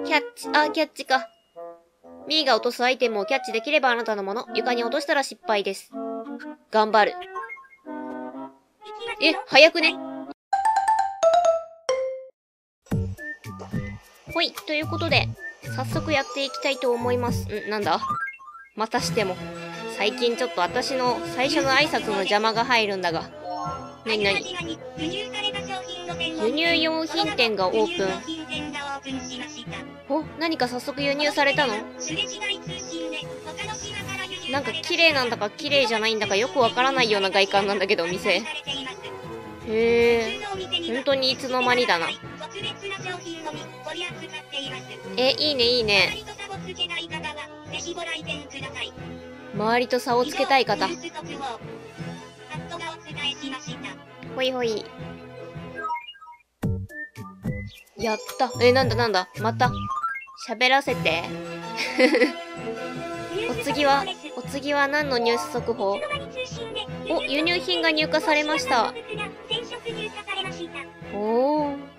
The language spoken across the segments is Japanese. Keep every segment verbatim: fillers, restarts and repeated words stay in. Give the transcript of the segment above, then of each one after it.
キャッチ、あ、キャッチか。ミーが落とすアイテムをキャッチできればあなたのもの。床に落としたら失敗です。頑張る。え、早くね。ほい、ということで、早速やっていきたいと思います。ん、なんだ？またしても。最近ちょっと私の最初の挨拶の邪魔が入るんだが。なになに？輸入用品店がオープン。お、何か早速輸入されたの？なんか綺麗なんだか綺麗じゃないんだかよくわからないような外観なんだけど、お店。へえ、本当にいつの間にだな。え、いいねいいね。周りと差をつけたい方。ほいほい。やった。え、なんだなんだ。また。喋らせて。お次は、お次は何のニュース速報？お、輸入品が入荷されました。おー。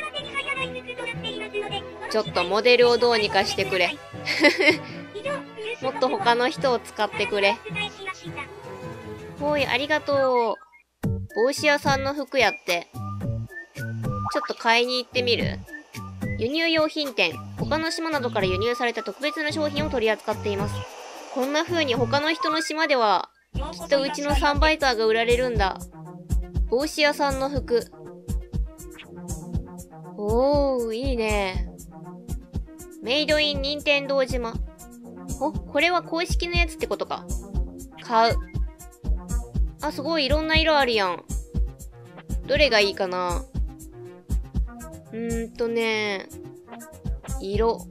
ちょっとモデルをどうにかしてくれ。もっと他の人を使ってくれ。ほい、ありがとう。帽子屋さんの服やって。ちょっと買いに行ってみる？輸入用品店。他の島などから輸入された特別な商品を取り扱っています。こんな風に他の人の島では、きっとうちのサンバイザーが売られるんだ。帽子屋さんの服。おー、いいね。メイドイン任天堂島。お、これは公式のやつってことか。買う。あ、すごいいろんな色あるやん。どれがいいかな？うーんとね、色。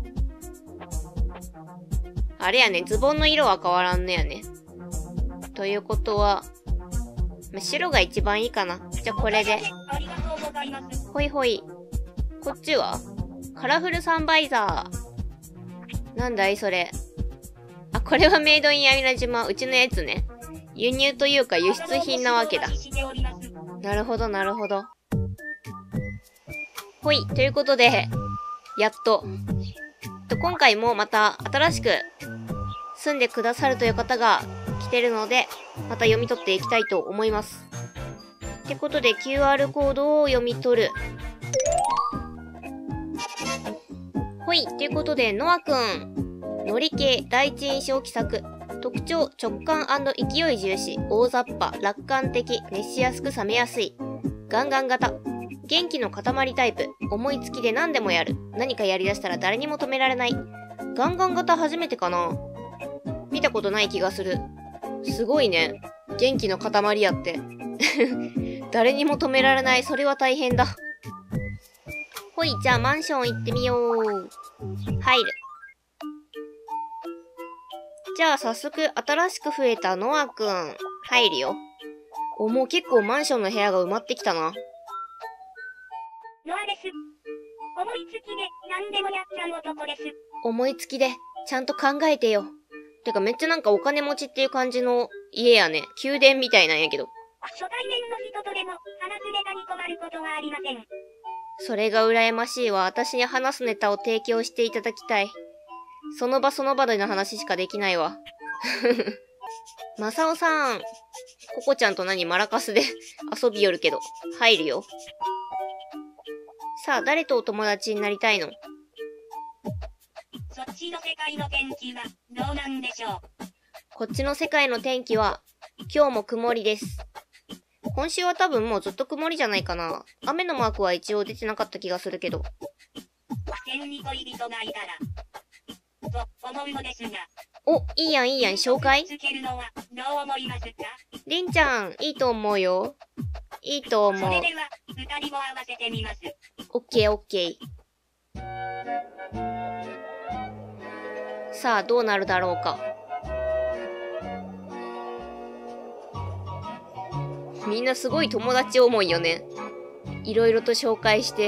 あれやね、ズボンの色は変わらんねやね。ということは、白が一番いいかな。じゃあこれで。ほいほい。こっちはカラフルサンバイザー。なんだいそれ。あ、これはメイドインアミラ島。うちのやつね。輸入というか輸出品なわけだ。なるほど、なるほど。ほい。ということで、やっと。今回もまた新しく住んでくださるという方が来てるので、また読み取っていきたいと思います。ってことで キューアール コードを読み取る。ほい。ということで、ノアくん。乗り系、第一印象気さく。特徴、直感&勢い重視。大雑把、楽観的、熱しやすく冷めやすい。ガンガン型。元気の塊タイプ。思いつきで何でもやる。何かやりだしたら誰にも止められない。ガンガン型初めてかな？見たことない気がする。すごいね。元気の塊やって。誰にも止められない。それは大変だ。ほい、じゃあマンション行ってみよう。入る。じゃあ早速新しく増えたノアくん。入るよ。お、もう結構マンションの部屋が埋まってきたな。 ノアです。思いつきで何でもやっちゃう男です。 思いつきでちゃんと考えてよ。てかめっちゃなんかお金持ちっていう感じの家やね。宮殿みたいなんやけど。 初対面の人とでも話すネタに困ることはありません。 それが羨ましいわ。私に話すネタを提供していただきたい。その場その場での話しかできないわ。マサオさん。ココちゃんと何マラカスで遊びよるけど。入るよ。さあ、誰とお友達になりたいの？ そっちの世界の天気はどうなんでしょう？ こっちの世界の天気は今日も曇りです。今週は多分もうずっと曇りじゃないかな。雨のマークは一応出てなかった気がするけど。 天に恋人がいたらと思うのですが。 お、いいやんいいやん、紹介？ つけるのはどう思いますか？ りんちゃん、いいと思うよ。いいと思う。 それでは二人も合わせてみます。 オッケーオッケー。さあ、どうなるだろうか。みんなすごい友達思いよね。いろいろと紹介して。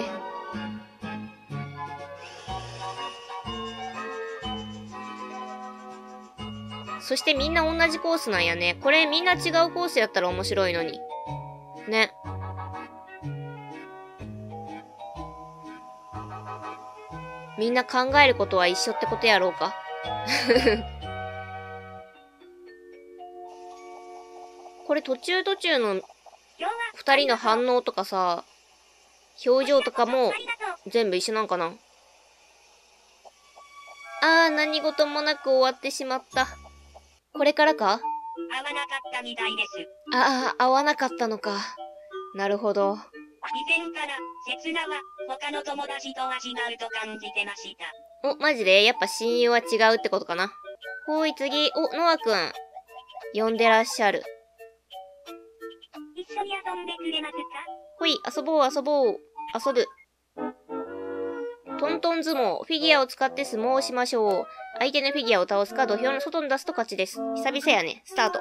そしてみんな同じコースなんやね。これみんな違うコースやったら面白いのに。ね。 みんな考えることは一緒ってことやろうか。これ途中途中の二人の反応とかさ、表情とかも全部一緒なんかな。あー、何事もなく終わってしまった。これからか？ 合わなかったみたいです。 ああ、合わなかったのか。なるほど。 以前から、刹那は、他の友達とは違うと感じてました。 お、マジでやっぱ親友は違うってことかな。ほい、次。お、ノアくん。呼んでらっしゃる。 一緒に遊んでくれますか？ ほい、遊ぼう遊ぼう。遊ぶ。トントン相撲。フィギュアを使って相撲をしましょう。相手のフィギュアを倒すか土俵の外に出すと勝ちです。久々やね。スタート。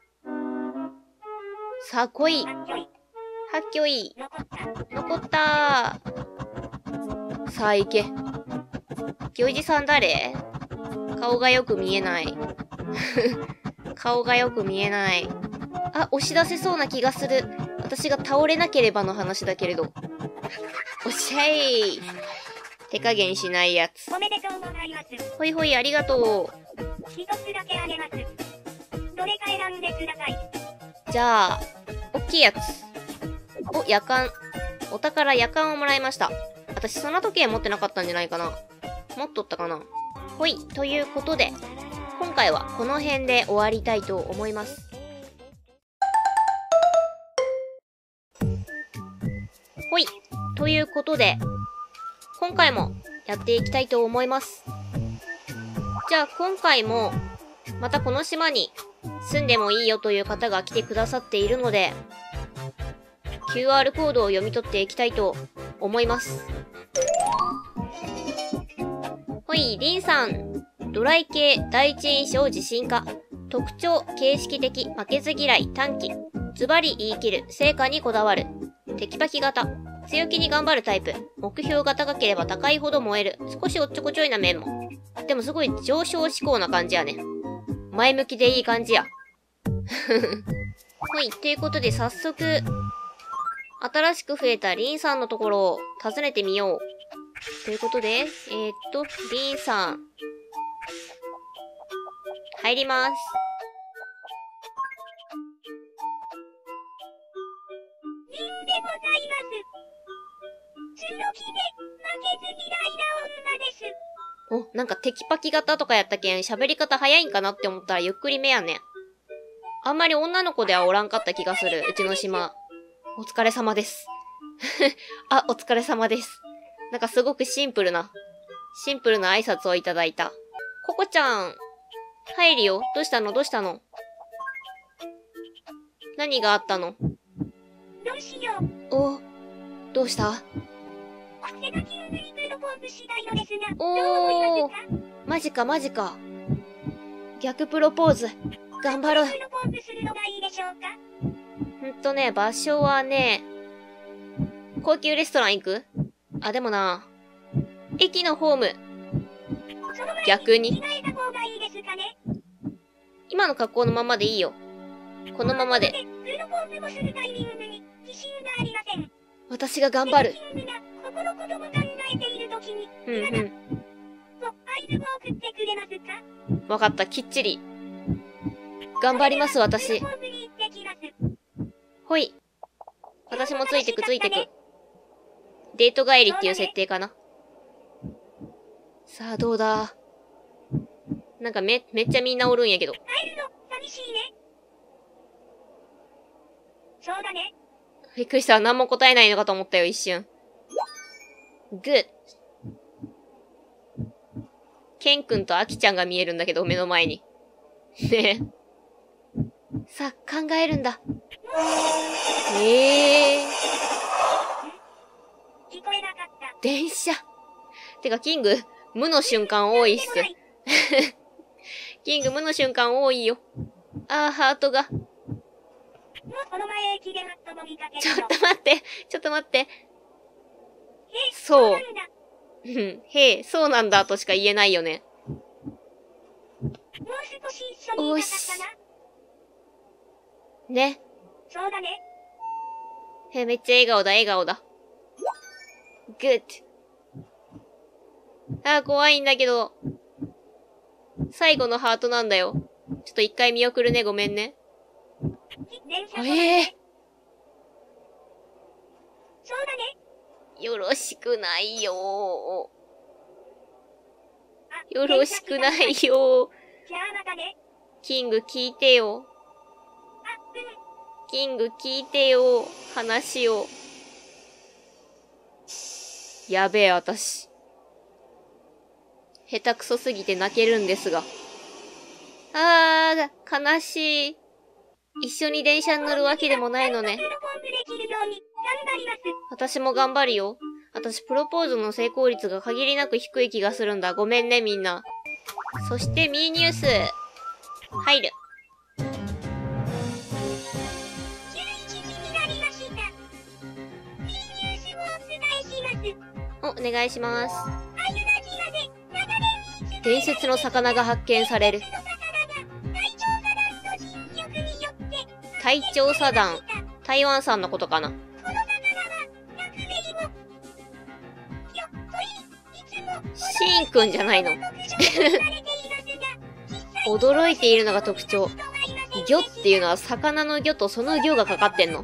さあ、来い。はっきょい。残ったー。さあ、行け。行司さん誰？顔がよく見えない。顔がよく見えない。あ、押し出せそうな気がする。私が倒れなければの話だけれど。おっしゃい。手加減しないやつ。 おめでとうございます。 ほいほい、ありがと一つだけあげます。どれか選んでください。 う。じゃあ、おっきいやつ。お、夜間。お宝夜間をもらいました。私、その時計持ってなかったんじゃないかな。持っとったかな。ほい、ということで、今回はこの辺で終わりたいと思います。ほい、ということで、今回もやっていきたいと思います。じゃあ今回もまたこの島に住んでもいいよという方が来てくださっているので キューアール コードを読み取っていきたいと思います。ほい、リンさん。ドライ系第一印象自信家。特徴形式的負けず嫌い短気。ズバリ言い切る成果にこだわる。テキパキ型。強気に頑張るタイプ。目標が高ければ高いほど燃える。少しおっちょこちょいな面も。でもすごい上昇志向な感じやね。前向きでいい感じや。ほい、ということで早速、新しく増えたリンさんのところを訪ねてみよう。ということで、えー、っと、リンさん。入ります。 リンでございます。強気で負けず嫌いな女です。 お、なんかテキパキ型とかやったけん喋り方早いんかなって思ったらゆっくりめやね。あんまり女の子ではおらんかった気がする、うちの島。お疲れ様です。あ、お疲れ様です。なんかすごくシンプルな、シンプルな挨拶をいただいた。ココちゃん、入るよ。どうしたのどうしたの何があったの？ どうしよう。 お、どうした？ 背が急にプロポーズしたいのですが、 おー、 どう思いますか？ マジかマジか。逆プロポーズ。頑張ろう。 プロポーズするのがいいでしょうか？ ほんとね、場所はね、高級レストラン行く？あ、でもな、駅のホーム。逆に。 着替えた方がいいですかね？ 今の格好のままでいいよ。このままで。 プロポーズをするタイミングに自信がありません。 私が頑張る。 ここのことも考えているときに、 うんうん。 と合図を送ってくれますか？ わかった、きっちり。頑張ります、私。ほい。私もついてくついてく。デート帰りっていう設定かな。さあ、どうだ。なんかめ、めっちゃみんなおるんやけど。 帰るの、寂しいね。そうだね。 びっくりした。何も答えないのかと思ったよ、一瞬。グッ。ケン君とアキちゃんが見えるんだけど、目の前に。ねえ。さあ、考えるんだ。ええー。 聞こえなかった。 電車。てか、キング、無の瞬間多いっす。キング、無の瞬間多いよ。あー、ハートが。 もうこの前駅でマット飲みかけちょっと待って、ちょっと待って。そう。うん、へえ、そうなんだとしか言えないよね。 もう少し一緒にいたかったな。 ね。 そうだね。 へえ、めっちゃ笑顔だ、笑顔だ。グッド。 あー、怖いんだけど。最後のハートなんだよ。ちょっと一回見送るね、ごめんね。ええー。 そうだね。 よろしくないよー。よろしくないよー。 じゃあまたね。 キング聞いてよ。 あ、うん。 キング聞いてよ。話を。やべえ、私。下手くそすぎて泣けるんですが。あー、悲しい。一緒に電車に乗るわけでもないのね。私も頑張るよ。私、プロポーズの成功率が限りなく低い気がするんだ。ごめんね、みんな。そして、ミーニュース。入る。お、お願いします。伝説の魚が発見される。隊長サダン。台湾さんのことかな。シーンくんじゃないの。驚いているのが特徴。魚っていうのは魚の魚とその魚がかかってんの。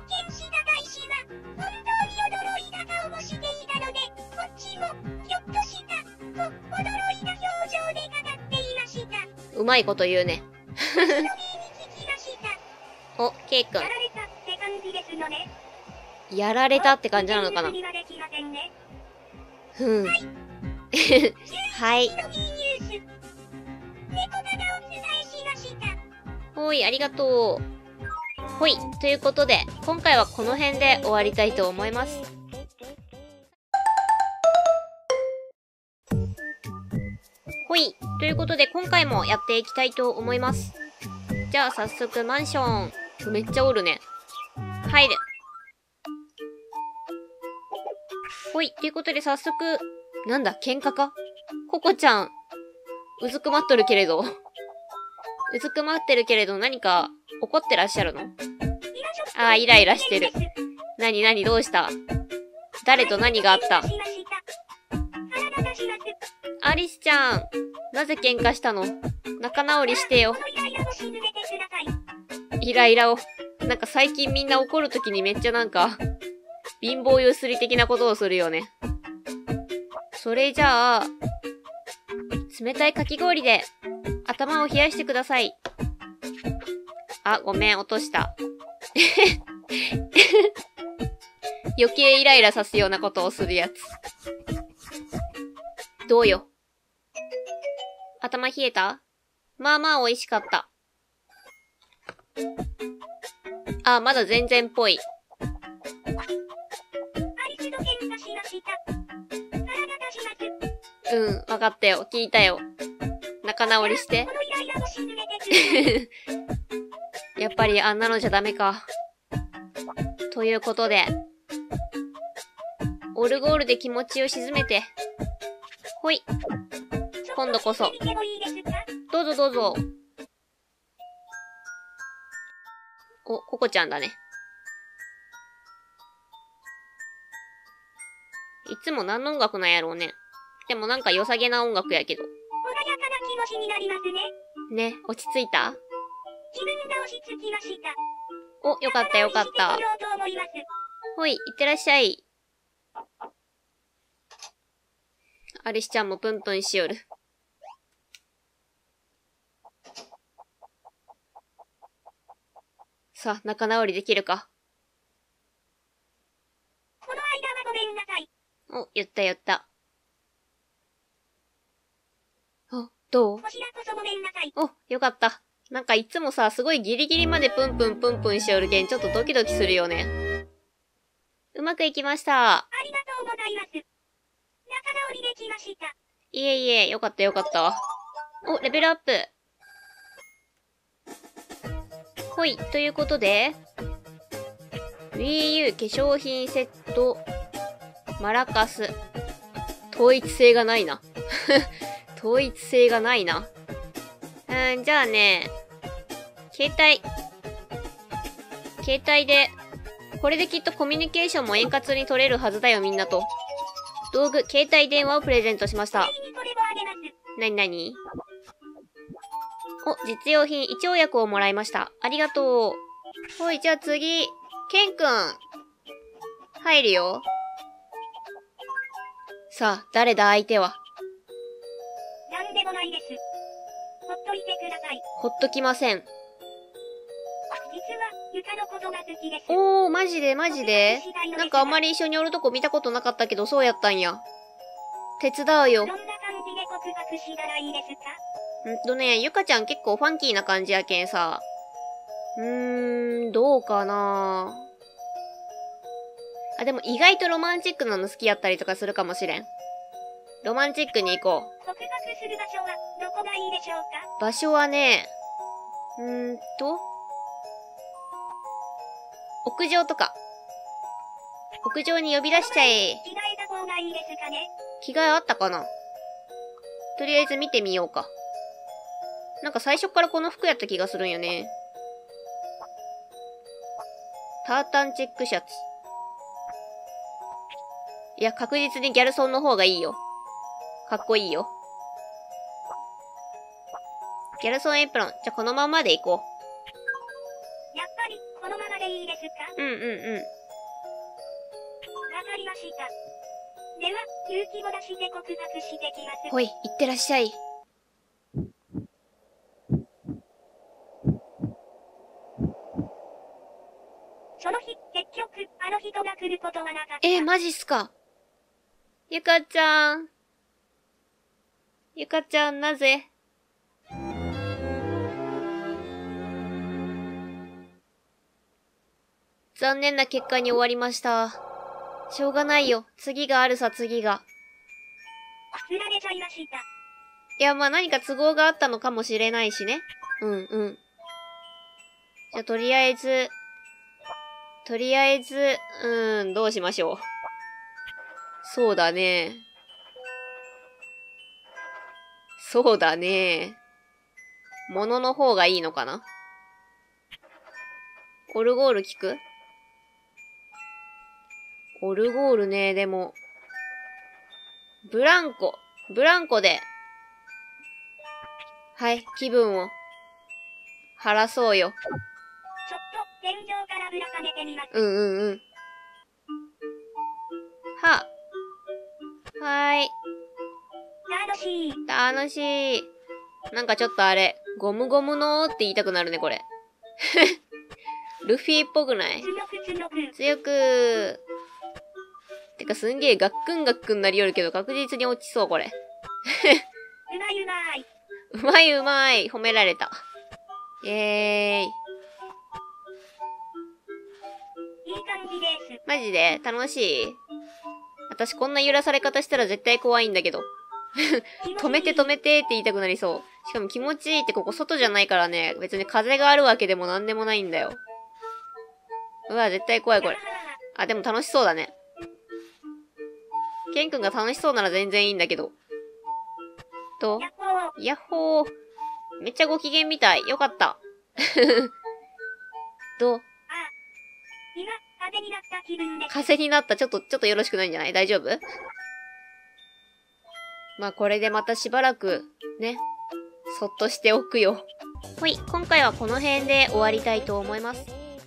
うまいこと言うね。お、ケイくん。やられたって感じなのかな。ふん。はい。ほい、ありがとう。ほい、ということで、今回はこの辺で終わりたいと思います。ほい、ということで今回もやっていきたいと思います。じゃあ早速マンション。めっちゃおるね。入る。ほい、ということで早速、なんだ、喧嘩か？ココちゃん、うずくまっとるけれど。うずくまってるけれど何か怒ってらっしゃるの？ああ、イライラしてる。なになにどうした？誰と何があった？アリスちゃん、なぜ喧嘩したの？仲直りしてよ。イライラを。なんか最近みんな怒るときにめっちゃなんか、貧乏ゆすり的なことをするよね。それじゃあ、冷たいかき氷で頭を冷やしてください。あ、ごめん、落とした。余計イライラさすようなことをするやつ。どうよ。頭冷えた？まあまあ美味しかった。あ、まだ全然っぽい。うん、わかったよ。聞いたよ。仲直りして。やっぱりあんなのじゃダメか。ということで、オルゴールで気持ちを沈めて。ほい。今度こそ。どうぞどうぞ。お、ココちゃんだね。いつも何の音楽なんやろうね。でもなんか良さげな音楽やけど。 穏やかな気持ちになりますね。 ね、落ち着いた？ 自分が落ち着きました。 お、よかったよかった。ほい、いってらっしゃい。アリスちゃんもプンプンしよる。さあ、仲直りできるか。 この間はごめんなさい。 お、言った言った。お、どう？ こちらこそごめんなさい。 お、よかった。なんかいつもさ、すごいギリギリまでプンプンプンプンしよるけん、ちょっとドキドキするよね。うまくいきました。 ありがとうございます。仲直りできました。 いえいえ、よかったよかったわ。お、レベルアップ。ほい、ということで、Wii U 化粧品セット、マラカス。統一性がないな。統一性がないな。うん、じゃあね、携帯。携帯で、これできっとコミュニケーションも円滑に取れるはずだよ、みんなと。 道具、携帯電話をプレゼントしました。 これもあげます。 なになに？お、実用品、胃腸薬をもらいました。ありがとう。ほい、じゃあ次。ケンくん。入るよ。さあ、誰だ相手は。 なんでもないです。ほっといてください。 ほっときません。 実は、床のことが好きです。 おー、マジでマジで？なんかあんまり一緒におるとこ見たことなかったけど、そうやったんや。手伝うよ。 どんな感じで告白したらいいですか？ んとね、ゆかちゃん結構ファンキーな感じやけんさ。うーん、どうかな。あ、でも意外とロマンチックなの好きやったりとかするかもしれん。ロマンチックに行こう。 告白する場所はどこがいいでしょうか？ 場所はね、うーんと、屋上とか。屋上に呼び出しちゃえ。 着替えた方がいいですかね？ 着替えあったかな？とりあえず見てみようか。なんか最初からこの服やった気がするんよね。タータンチェックシャツ。いや、確実にギャルソンの方がいいよ。かっこいいよ。ギャルソンエプロン。じゃあこのままで行こやっぱり、このままでいいですか？ う。うんうんうん。 わかりました。では、勇気を出して告白してきます。 ほい、いってらっしゃい。 その日、結局、あの人が来ることはなかった。 えー、マジっすか。ゆかちゃん。ゆかちゃん、なぜ？残念な結果に終わりました。しょうがないよ。次があるさ、次が。 釣られちゃいました。 いや、まあ何か都合があったのかもしれないしね。うんうん。じゃあ、とりあえず、とりあえず、うーん、どうしましょう。そうだね。そうだね。物の方がいいのかな？オルゴール聞く？オルゴールね、でも。ブランコ。ブランコで。はい、気分を。晴らそうよ。 ちょっと、天井からぶら下げてみます。 うんうんうん。は。はーい。 楽しい。 楽しい。なんかちょっとあれ、ゴムゴムのーって言いたくなるね、これ。ルフィっぽくない？ 強く強く。 強く。てかすんげえガックンガックンなりよるけど確実に落ちそう、これ。 うまいうまい。 うまいうまい。褒められた。イェーイ。 いい感じです。 マジで楽しい？私こんな揺らされ方したら絶対怖いんだけど。止めて止めてって言いたくなりそう。しかも気持ちいいってここ外じゃないからね。別に風があるわけでもなんでもないんだよ。うわ、絶対怖いこれ。あ、でも楽しそうだね。ケン君が楽しそうなら全然いいんだけど。と、 やっほー。 ヤッホー。めっちゃご機嫌みたい。よかった。どう？ ああ。今、風になった気分です。 風になった。ちょっと、ちょっとよろしくないんじゃない？大丈夫？まあこれでまたしばらく、ね、そっとしておくよ。ほい、今回はこの辺で終わりたいと思います。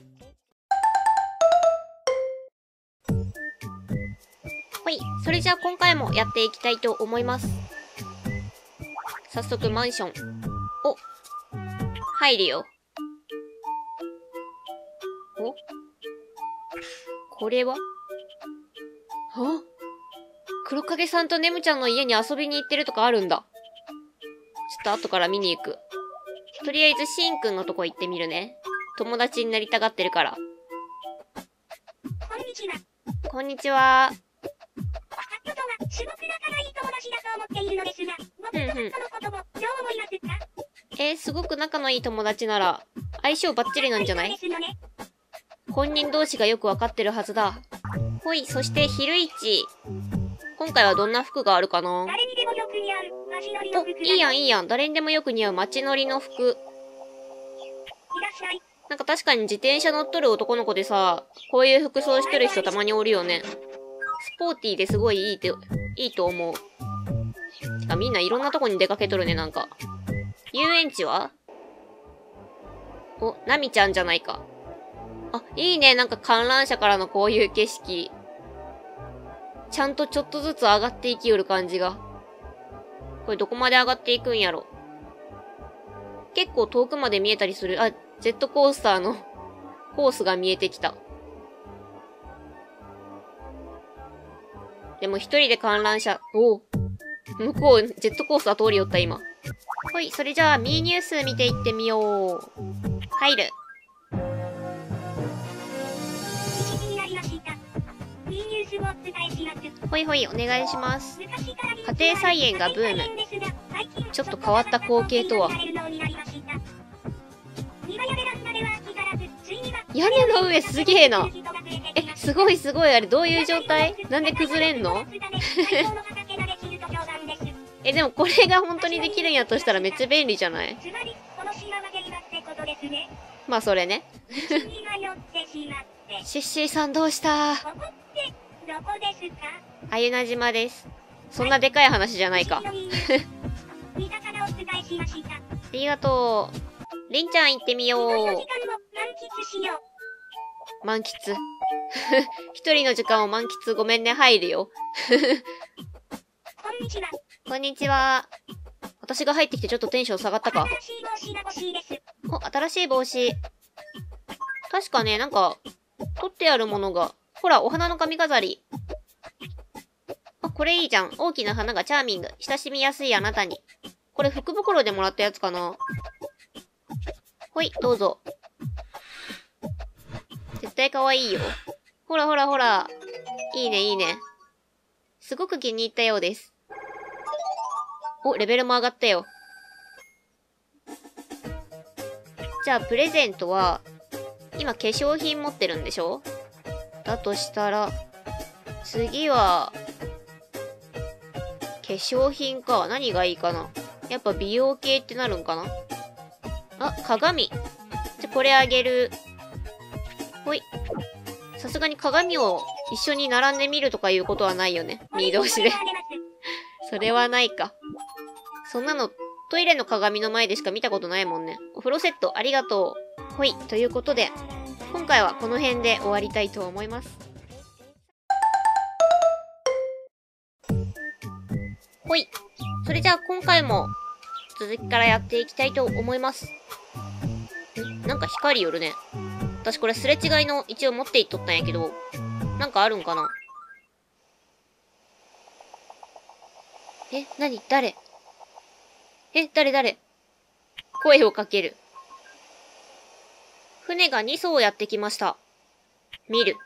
ほい、それじゃあ今回もやっていきたいと思います。早速マンション。お、入るよ。お、これは？は？黒影さんとネムちゃんの家に遊びに行ってるとかあるんだ。ちょっと後から見に行く。とりあえずシンくんのとこ行ってみるね。友達になりたがってるから。 こんにちは。 こんにちは。 先ほどはすごく仲がいい友達だと思っているのですが、僕とそのこともどう思いますか？ えー、すごく仲のいい友達なら相性バッチリなんじゃない？ ですよね。 本人同士がよくわかってるはずだ。ほい、そして昼市。今回はどんな服があるかな？ 誰にでもよく似合う街乗りの服が。 お、いいやんいいやん。誰にでもよく似合う街乗りの服。 いらっしゃい。 なんか確かに自転車乗っとる男の子でさ、こういう服装してる人たまにおるよね。スポーティーですごいいいっていいと思う。てかみんないろんなとこに出かけとるね、なんか。遊園地はお、ナミちゃんじゃないか。あ、いいね。なんか観覧車からのこういう景色。ちゃんとちょっとずつ上がっていきよる感じが。これどこまで上がっていくんやろ。結構遠くまで見えたりする。あ、ジェットコースターのコースが見えてきた。でも一人で観覧車、おう。向こう、ジェットコースター通り寄った今。ほい、それじゃあ、ミーニュース見ていってみよう。入る。ほいほい、お願いします。家庭菜園がブーム。ちょっと変わった光景とは。屋根の上すげえな。え、すごいすごい。あれどういう状態？なんで崩れんの？え、でもこれが本当にできるんやとしたらめっちゃ便利じゃない？まあそれね。シッシーさんどうした？あゆな島です。そんなでかい話じゃないか。ありがとう。りんちゃん行ってみよう。満喫。一人の時間を満喫。ごめんね、入るよ。 こんにちは。 こんにちは。私が入ってきてちょっとテンション下がったか？ 新しい帽子が欲しいです。 お、新しい帽子。確かね、なんか、取ってあるものが。ほら、お花の髪飾り。あ、これいいじゃん。大きな花がチャーミング。親しみやすいあなたに。これ福袋でもらったやつかな？ほい、どうぞ。絶対可愛いよ。ほらほらほら。いいね、いいね。すごく気に入ったようです。お、レベルも上がったよ。じゃあ、プレゼントは、今化粧品持ってるんでしょ？だとしたら、次は、化粧品か。何がいいかな。やっぱ美容系ってなるんかな。あ、鏡。じゃ、これあげる。ほい。さすがに鏡を一緒に並んでみるとかいうことはないよね。ミー同士で。それはないか。そんなの、トイレの鏡の前でしか見たことないもんね。お風呂セット、ありがとう。ほい。ということで、今回はこの辺で終わりたいと思います。ほい。それじゃあ今回も続きからやっていきたいと思います。ん？なんか光よるね。私これすれ違いの一応持っていっとったんやけど、なんかあるんかな？え、なに？誰？え、誰誰？声をかける。船がに艘やってきました。見る。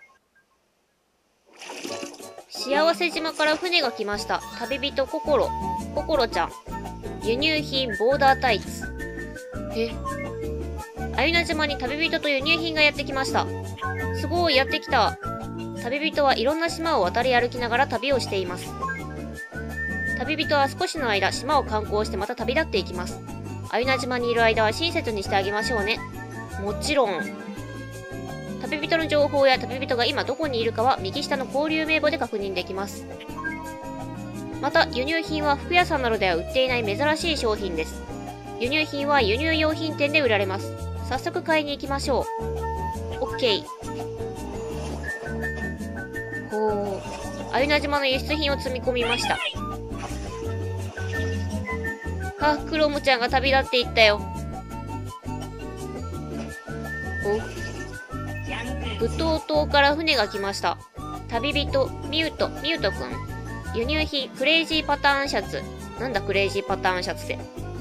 幸せ島から船が来ました。旅人ココロ。ココロちゃん。輸入品ボーダータイツ。え？あゆな島に旅人と輸入品がやってきました。すごい、やってきた。旅人はいろんな島を渡り歩きながら旅をしています。旅人は少しの間、島を観光してまた旅立っていきます。あゆな島にいる間は親切にしてあげましょうね。もちろん。旅人の情報や旅人が今どこにいるかは右下の交流名簿で確認できます。また、輸入品は服屋さんなどでは売っていない珍しい商品です。輸入品は輸入用品店で売られます。早速買いに行きましょう。OK。ほう。あゆな島の輸出品を積み込みました。あ、クロムちゃんが旅立っていったよ。お。ウトウ島から船が来ました。旅人、ミュート、ミュートくん。輸入品、クレイジーパターンシャツ。なんだクレイジーパターンシャツって。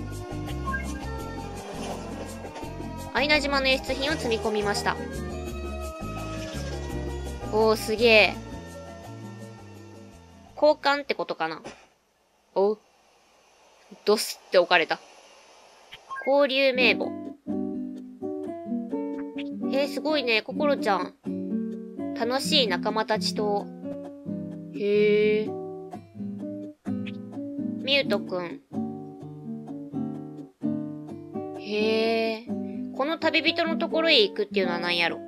アイナ島の輸出品を積み込みました。おー、すげえ。交換ってことかな。おう。ドスって置かれた。交流名簿。えー、すごいね、ココロちゃん。楽しい仲間たちと。へえ。ミュートくん。へえ。この旅人のところへ行くっていうのは何やろ。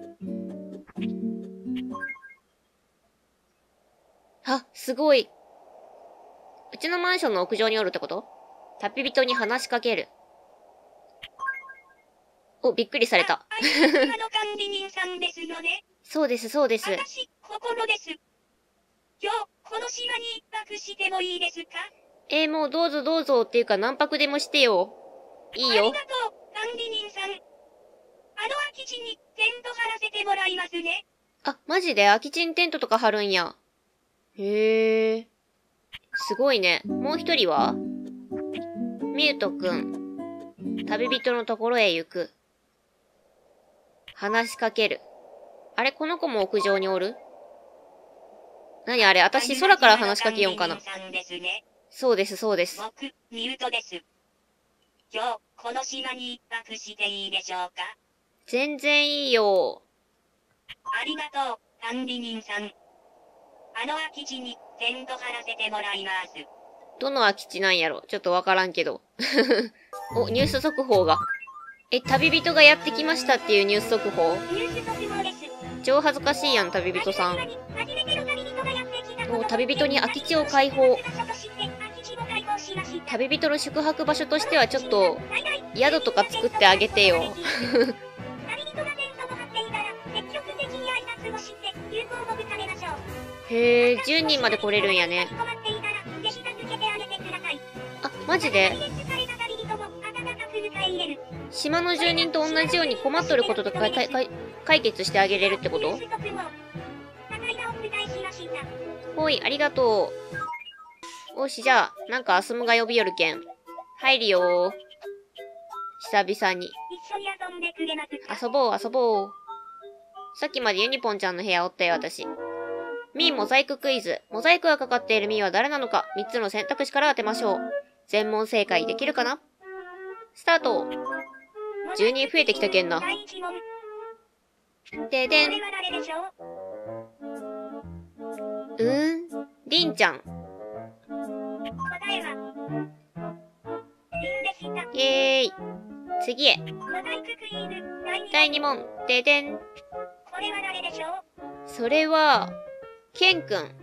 あ、すごい。 ちのマンションの屋上におるってこと？旅人に話しかける。お、びっくりされた。 あ、あの管理人さんですよね。 そうです、そうです。 私、心です。今日、この島に一泊してもいいですか？ えー、もうどうぞどうぞっていうか何泊でもしてよ。いいよ。 ありがとう、管理人さん。あの空き地にテント張らせてもらいますね。 あ、マジで空き地にテントとか張るんや。へえ。すごいね。もう一人は？ミュートくん。旅人のところへ行く。話しかける。あれ、この子も屋上におる？何あれ、私空から話しかけようかな。そうです、そうです。 僕、ミュートです。今日、この島に一泊していいでしょうか？ 全然いいよ。 ありがとう、管理人さん。あの空き地にテント張らせてもらいます。 どの空き地なんやろ？ちょっとわからんけど。お、ニュース速報が。え、旅人がやってきましたっていうニュース速報？ ニュース速報です。 超恥ずかしいやん、旅人さん。お、旅人に空き地を開放。旅人の宿泊場所としてはちょっと、宿とか作ってあげてよ。へえ、じゅうにんまで来れるんやね。あ、マジで？島の住人と同じように困っとることとかかか解決してあげれるってこと？ほい、ありがとう。おし、じゃあ、なんかアスムが呼びよるけん。入るよー。久々に。遊ぼう、遊ぼう。さっきまでユニポンちゃんの部屋おったよ、私。ミーモザイククイズ。モザイクがかかっているミーは誰なのか、みっつの選択肢から当てましょう。全問正解できるかな？スタート。じゅうにん増えてきたけんな。ででん。うーん、りんちゃん。イェーイ。次へ。だいに問。ででん。それは、ケンくん。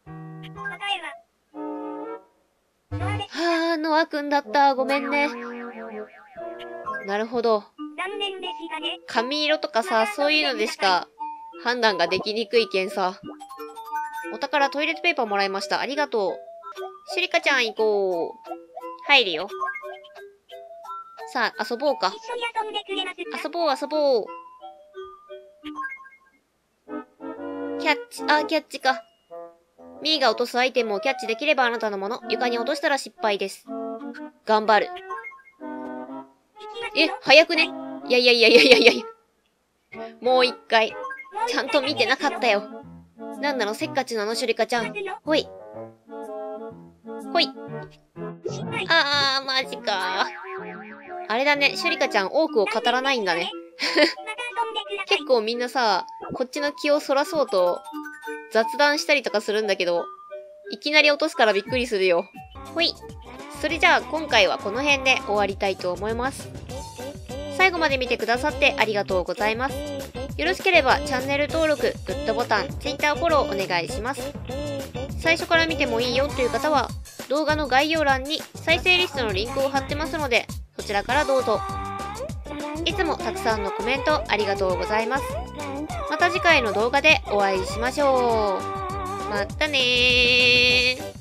はぁ、ノアくんだった。ごめんね。なるほど。髪色とかさ、そういうのでしか判断ができにくいけんさ。お宝トイレットペーパーもらいました。ありがとう。シュリカちゃん行こう。入るよ。さあ、遊ぼうか。遊ぼう、遊ぼう。キャッチ、あ、キャッチか。ミーが落とすアイテムをキャッチできればあなたのもの。床に落としたら失敗です。頑張る。え、早くね。いやいやいやいやいやいやいや。もう一回。ちゃんと見てなかったよ。なんなの、せっかちなの、シュリカちゃん。ほい。ほい。あー、マジかー。あれだね、シュリカちゃん多くを語らないんだね。結構みんなさ、こっちの気をそらそうと雑談したりとかするんだけど、いきなり落とすからびっくりするよ。ほい。それじゃあ今回はこの辺で終わりたいと思います。最後まで見てくださってありがとうございます。よろしければチャンネル登録、グッドボタン、Twitter フォローお願いします。最初から見てもいいよという方は、動画の概要欄に再生リストのリンクを貼ってますので、そちらからどうぞ。いつもたくさんのコメントありがとうございます。また次回の動画でお会いしましょう。またねー。